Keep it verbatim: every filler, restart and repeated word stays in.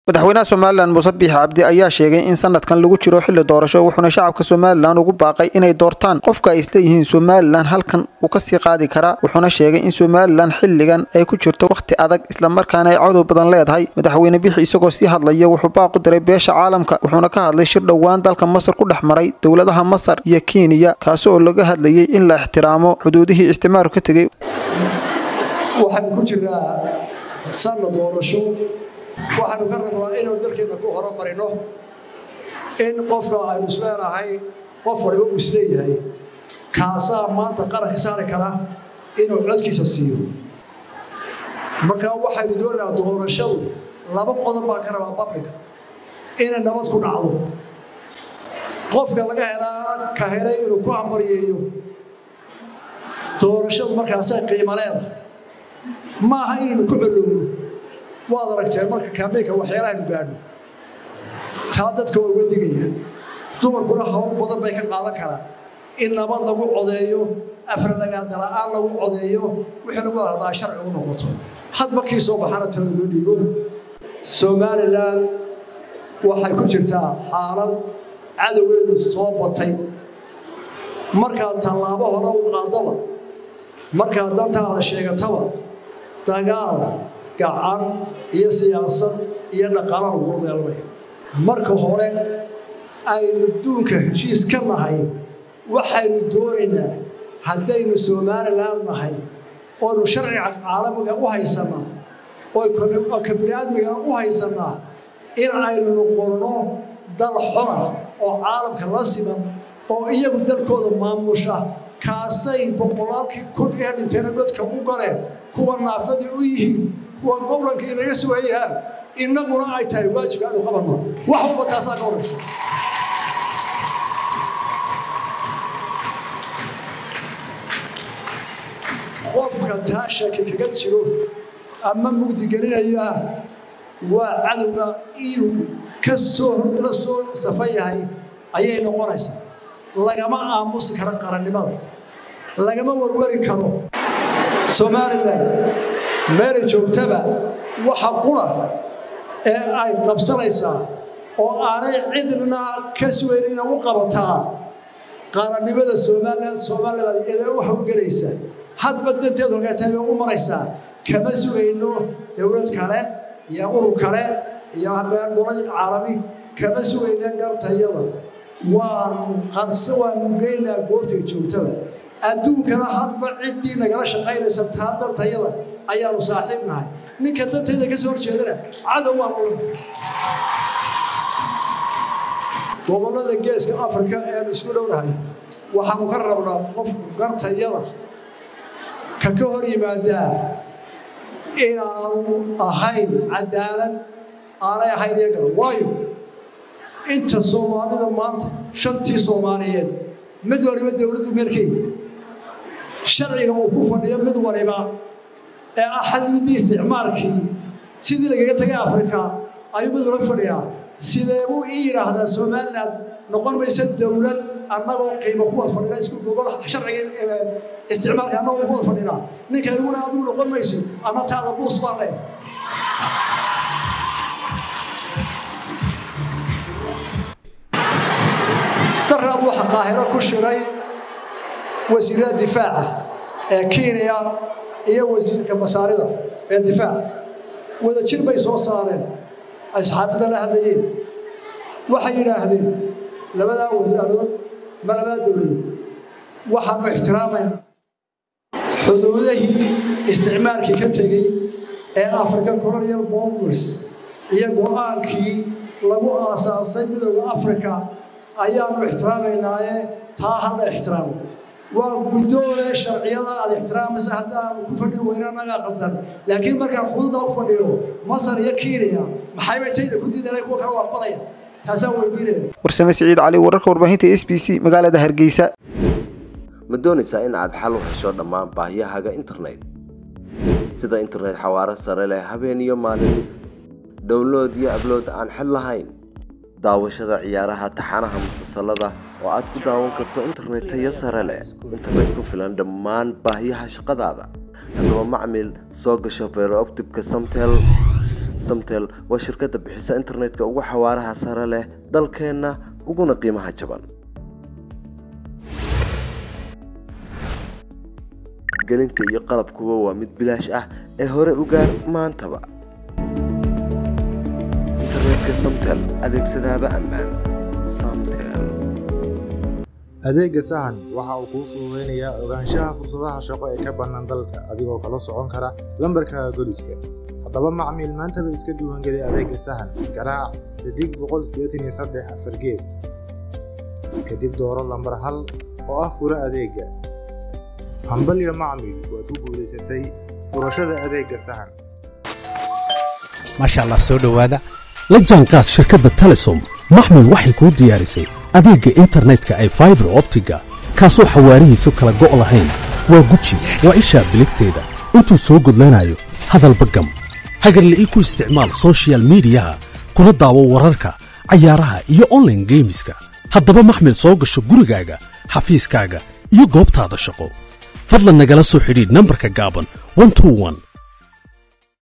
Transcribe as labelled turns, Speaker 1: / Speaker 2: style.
Speaker 1: madaxweynaha Soomaaliland Muuse Biixi Cabdi ayaa sheegay in sanadkan lagu jiro xilli doorasho wuxuuna shacabka Soomaaliland ugu baaqay inay doortaan qofka ay isleeyihiin Soomaaliland halkan uu ka sii qaadi kara wuxuuna sheegay in Soomaaliland xilligan ay ku jirto waqti adag isla markaana ay codad badan leedahay madaxweyne Biixi isagoo si hadlaya wuxuu baaq u diray beesha caalamka wuxuuna ka hadlay shir dhawaan dalka Masar ku dhaxmaray dawladaha Masar iyo Kenya kaas oo laga hadlayay in la ixtiraamo xuduudihii isticmaalku ka tagay
Speaker 2: waxaan ku jiraa sanad doorasho waxaanu ka rabnaa inuu dalkeena ku horumarino in qofka aynu isleeyahay qof waliba uu isleeyahay kaasaa maanta qaranka saari kara inuu codkiisa siiyo marka waxaynu doonaynaa doorashadu laba qodob baan ka rabaa babliga inay nabad ku dhacdo qofka laga helaa ka helay inuu ku hambalyeeyo doorashadu markaasay qiimo leedahay maaha inaynu ku colowno waad aragteen marka kaambeynka waxyaalaha gaadho taa dadka uga digaya dumarkuna hawl badan bay ka qaadan karaan in nabad lagu codeeyo afar laga dalaa lagu codeeyo wixii lagu hadaa sharci u noqoto had markii soo baxana tan loo dhigo Soomaaliland waxay ku jirtaa xaalad cadawgeedu soo batay marka tallaabo hore u qaadaba marka dantaada sheegataba dagaal gacan iyo siyaasad iyo dhaqaale lagu wadaelmay marka hore aynu duunka heshiis ka nahay waxaynu doonaynaa haddaynu Soomaaliland nahay oo sharciga caalamiga u haysanaa oo ka bini'aadmiga u haysanaa in aynu noqono dal xor ah oo caalamka la siman oo iyagu dalkooda maamusha kaasay boqolaalkii kun ee dhinteena dadka u galeen kuwa naafadii u yihiin kuwa gobolka inaga sugayaan inaguna ay tahay waajib aanu qabanno wax walba taasaa ka horeysa qofka taashaka kaga jiro ama mugdi gelinaya waa cadowga inuu ka soo la soo safayahay ayay noqonaysaa lagama aamusi karo qarannimada lagama warwari karo Soomaaliland meel joogtaba waxa qula ee ay qabsanaysaa oo aanay cidna ka suweyn u qabataa qarannimada Soomaaliland Soomaaliland iyada u hawlgalaysa hadba danteedu halka tahay u maraysaa kama sugayno dawlad kale iyo urur kale iyo meel go'an caalami kama sugayno gartayada waan qarso waan geynaa goobta joogtaba adduunkana hadba cidii nagala shaqaynaysa taa dantayada ayaanu saaxiibnahay ninka dantayda ka soo horjeedana cadow waan u leeyahay gobolada geeska Afrika ee isku dhowrahay waxaanu ka rabnaa qof gartayada ka ka hor yimaada inaanu ahayn cadaalad aanay ahayn iyaga waayo inta Soomaalida maanta shantii Soomaaliyeed mid waliba dawladdu meelkay sharciga uu ku fadhiyo mid waliba ee ahadii isticmaalkii sidii laga tagay Afrika ayuu mid waliba fadhiyaa sidee uu yiraahdaa Soomaaliland noqon maysa dawlad annagoo qiimo ku wada fadhiya isku gobol sharciga isticmaalka annagoo ku wada fadhiya ninka uu adigu noqon maysa ama taada buus baan leh darad waxa qaahiro ku shiray wasiirada difaaca ee Kenya iyo wasiirka masaarida ee difaaca wada jir bay soo saareen asxaabada la hadlayeen waxay yiraahdeen labada wasaarood ma labada dawlad waxaanu ixtiraamayna xuduudihii isticmaalkii ka tagay ee African Colonial Borders iyo go'aankii lagu aasaasay midowga Afrika ayaanu ixtiraamayna taa hal ixtiraamo waa gudoole sharciyada aad ixtiraamaysa hadaan ku fadhiyo weeranaga qabdan laakiin marka xuduuda ku fadhiyo Masar iyo Kenya maxay bay tayda ku diidanay kuwa kala waqbalaya taasoo weydiinay warsame Saciid Cali wararka warbaahinta S B C magaalada Hargeysa
Speaker 3: ma doonaysaa in aad xal u hesho dhammaan baahiyahaaga internet sida internet xawaare sare leh habeen iyo maalin download iyo upload aan xal lahayn daawashada ciyaaraha taxanaha musalsalada oo aad ku daawan karto internet tayo sare leh internet ku filan dhammaan baahiyaha shaqadaada haddaba macmiil soo gasho Fiber Optic Samtel samtel waa shirkadda bixisa internetka ugu xawaaraha sare leh dalkeenna uguna qiimaha jaban gelinta iyo qalabkuba waa mid bilaash ah ee hore u gaar maantaba internetka samtel adeegsadaaba ammaan samtel
Speaker 4: adeegga sahan waxa uu kuu fududeynayaa ogaanshaha fursadaha shaqo ee ka bannaan dalka adigoo kala socon kara lambarkaaga goliska haddaba macmiil maantaba iska diiwaangeli adeegga sahan garaac xidig boqol sideetan iyo saddex afar gees kadib dooro lambar hal oo ah fura adeegga hambalyo macmiil waad ku guulaysatay furashada adeegga sahan
Speaker 5: maasha Allah soo dhawaada la jaanqaad shirkadda Telesom maxmil waxay ku diyaarisay adeegga internetka ay fiber optiga kaasoo xawaarihiisu kala go' lahayn waa guji waa isha biligteeda intuu soo gudlanayo hadalba gam hagarla ii ku isticmaal social media kuna daawo wararka cayaaraha iyo online gameska haddaba maxmil soo gasho gurigaaga xafiiskaaga iyo goobtaada shaqo fadlan nagala soo xidhiidh nambarka gaaban one two one